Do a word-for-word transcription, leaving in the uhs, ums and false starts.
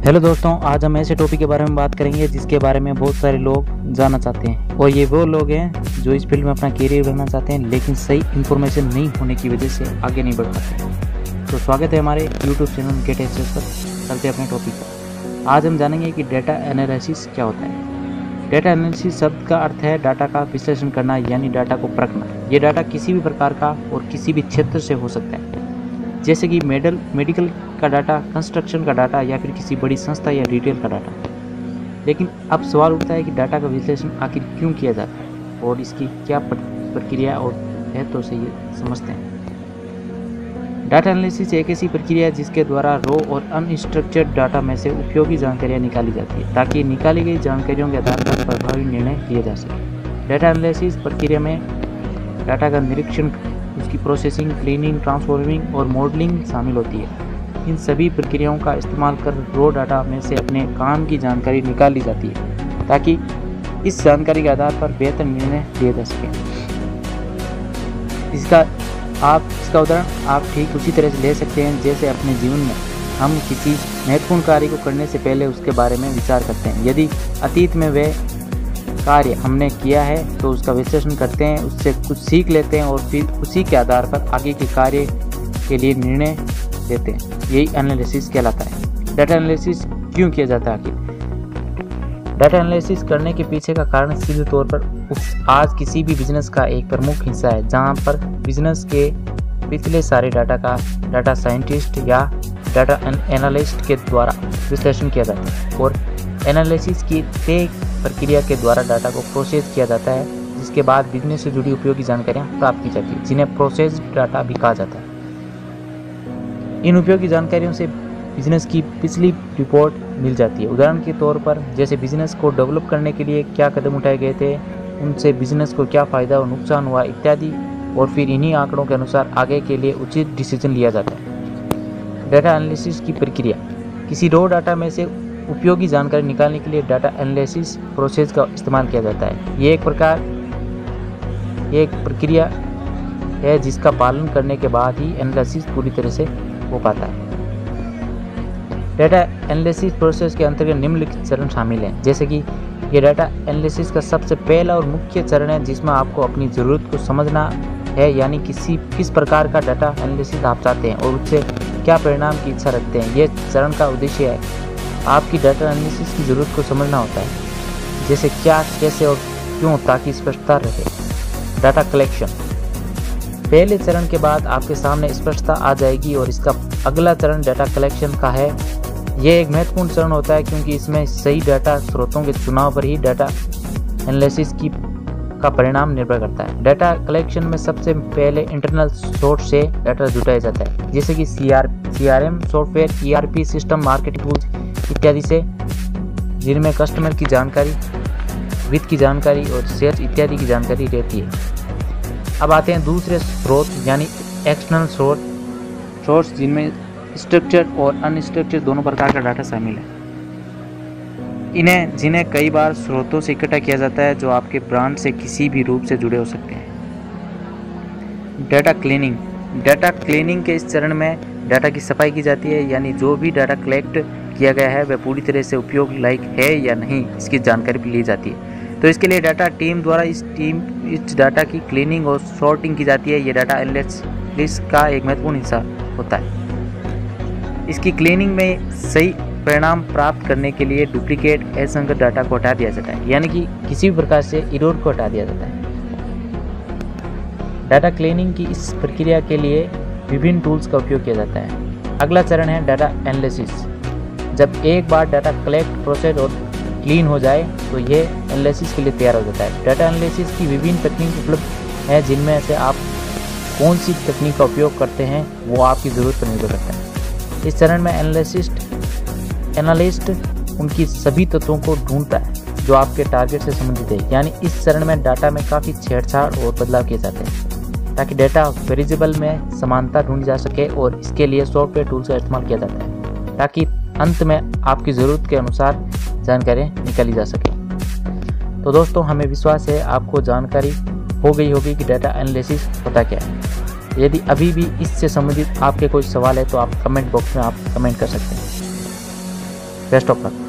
Hello दोस्तों, आज हम ऐसे टॉपिक के बारे में बात करेंगे जिसके बारे में बहुत सारे लोग जानना चाहते हैं और ये वो लोग हैं जो इस फील्ड में अपना करियर बनाना चाहते हैं लेकिन सही इन्फॉर्मेशन नहीं होने की वजह से आगे नहीं बढ़ पाते। तो स्वागत है हमारे यूट्यूब चैनल गेट एक्सेस पर। चलते अपने टॉपिक पर। आज हम जानेंगे कि डेटा एनालिसिस क्या होता है। डेटा एनालिसिस शब्द का अर्थ है डाटा का विश्लेषण करना यानी डाटा को परखना। ये डाटा किसी भी प्रकार का और किसी भी क्षेत्र से हो सकता है, जैसे कि मेडल मेडिकल का डाटा, कंस्ट्रक्शन का डाटा या फिर किसी बड़ी संस्था या रिटेल का डाटा। लेकिन अब सवाल उठता है कि डाटा का विश्लेषण आखिर क्यों किया जाता है और इसकी क्या प्रक्रिया और है, तो से ये समझते हैं। डाटा एनालिसिस एक ऐसी प्रक्रिया है जिसके द्वारा रो और अनस्ट्रक्चर्ड डाटा में से उपयोगी जानकारियाँ निकाली जाती है ताकि निकाली गई जानकारियों के आधार पर प्रभावी निर्णय लिए जा सके। डाटा एनालिसिस प्रक्रिया में डाटा का निरीक्षण, उसकी प्रोसेसिंग, क्लीनिंग, ट्रांसफॉर्मिंग और मॉडलिंग शामिल होती है। इन सभी प्रक्रियाओं का इस्तेमाल कर रो डाटा में से अपने काम की जानकारी निकाली जाती है ताकि इस जानकारी के आधार पर बेहतर निर्णय लिए जा सके। इसका आप इसका उदाहरण आप ठीक उसी तरह से ले सकते हैं जैसे अपने जीवन में हम किसी महत्वपूर्ण कार्य को करने से पहले उसके बारे में विचार करते हैं। यदि अतीत में वह कार्य हमने किया है तो उसका विश्लेषण करते हैं, उससे कुछ सीख लेते हैं और फिर उसी के आधार पर आगे के कार्य के लिए निर्णय देते हैं। यही एनालिसिस कहलाता है। डाटा एनालिसिस क्यों किया जाता है? आखिर डाटा एनालिसिस करने के पीछे का कारण सीधे तौर पर उस आज किसी भी बिजनेस का एक प्रमुख हिस्सा है जहां पर बिजनेस के पिछले सारे डाटा का डाटा साइंटिस्ट या डाटा एनालिस्ट के द्वारा विश्लेषण किया जाता है और एनालिसिस की तय प्रक्रिया के द्वारा डाटा को प्रोसेस किया जाता है, जिसके बाद बिजनेस से जुड़ी उपयोगी जानकारियां प्राप्त की जाती है जिन्हें प्रोसेस डाटा भी कहा जाता है। इन उपयोगी जानकारियों से बिजनेस की पिछली रिपोर्ट मिल जाती है। उदाहरण के तौर पर जैसे बिजनेस को डेवलप करने के लिए क्या कदम उठाए गए थे, उनसे बिजनेस को क्या फ़ायदा और नुकसान हुआ इत्यादि, और फिर इन्हीं आंकड़ों के अनुसार आगे के लिए उचित डिसीजन लिया जाता है। डाटा एनालिसिस की प्रक्रिया किसी रो डाटा में से उपयोगी जानकारी निकालने के लिए डाटा एनालिसिस प्रोसेस का इस्तेमाल किया जाता है। ये एक प्रकार ये एक प्रक्रिया है जिसका पालन करने के बाद ही एनालिसिस पूरी तरह से हो पाता है। डाटा एनालिसिस प्रोसेस के अंतर्गत निम्नलिखित चरण शामिल हैं, जैसे कि ये डाटा एनालिसिस का सबसे पहला और मुख्य चरण है जिसमें आपको अपनी ज़रूरत को समझना है, यानी किसी किस प्रकार का डाटा एनालिसिस आप चाहते हैं और उससे क्या परिणाम की इच्छा रखते हैं। ये चरण का उद्देश्य है आपकी डाटा एनालिसिस की ज़रूरत को समझना होता है, जैसे क्या, कैसे और क्यों, ताकि स्पष्टता रहे। डाटा कलेक्शन पहले चरण के बाद आपके सामने स्पष्टता आ जाएगी और इसका अगला चरण डाटा कलेक्शन का है। यह एक महत्वपूर्ण चरण होता है क्योंकि इसमें सही डाटा स्रोतों के चुनाव पर ही डाटा एनालिसिस की का परिणाम निर्भर करता है। डाटा कलेक्शन में सबसे पहले इंटरनल सोर्स से डाटा जुटाया जाता है, जैसे कि C R C R M software, E R P system, marketing tools इत्यादि से, जिनमें कस्टमर की जानकारी, वित्त की जानकारी और सेल्स इत्यादि की जानकारी रहती है। अब आते हैं दूसरे स्रोत यानी एक्सटर्नल सोर्स सोर्स जिनमें स्ट्रक्चर्ड और अनस्ट्रक्चर्ड दोनों प्रकार का डाटा शामिल है। इन्हें जिन्हें कई बार स्रोतों से इकट्ठा किया जाता है जो आपके ब्रांड से किसी भी रूप से जुड़े हो सकते हैं। डाटा क्लीनिंग डाटा क्लीनिंग के इस चरण में डाटा की सफाई की जाती है, यानी जो भी डाटा कलेक्ट किया गया है वह पूरी तरह से उपयोग लायक है या नहीं, इसकी जानकारी ली जाती है। तो इसके लिए डाटा टीम द्वारा इस टीम इस डाटा की क्लीनिंग और सॉर्टिंग की जाती है। ये डाटा एनालिसिस का एक महत्वपूर्ण हिस्सा होता है। इसकी क्लीनिंग में सही परिणाम प्राप्त करने के लिए डुप्लीकेट, असंगत डाटा को हटा दिया जाता है, यानी कि किसी भी प्रकार से एरर को हटा दिया जाता है। डाटा क्लीनिंग की इस प्रक्रिया के लिए विभिन्न टूल्स का उपयोग किया जाता है। अगला चरण है डाटा एनालिसिस। जब एक बार डाटा कलेक्ट, प्रोसेस और क्लीन हो जाए तो ये एनालिसिस के लिए तैयार हो जाता है। डाटा एनालिसिस की विभिन्न तकनीक उपलब्ध हैं, जिनमें से आप कौन सी तकनीक का उपयोग करते हैं वो आपकी ज़रूरत पर निर्भर करता है। इस चरण में एनालिसिस्ट एनालिस्ट उनकी सभी तत्वों को ढूंढता है जो आपके टारगेट से संबंधित है, यानी इस चरण में डाटा में काफ़ी छेड़छाड़ और बदलाव किए जाते हैं ताकि डाटा वेरिएबल में समानता ढूंढी जा सके, और इसके लिए सॉफ्टवेयर टूल्स का इस्तेमाल किया जाता है ताकि अंत में आपकी ज़रूरत के अनुसार जानकारियाँ निकाली जा सके। तो दोस्तों, हमें विश्वास है आपको जानकारी हो गई होगी कि डाटा एनालिसिस होता क्या है। यदि अभी भी इससे संबंधित आपके कोई सवाल है तो आप कमेंट बॉक्स में आप कमेंट कर सकते हैं। Best of luck.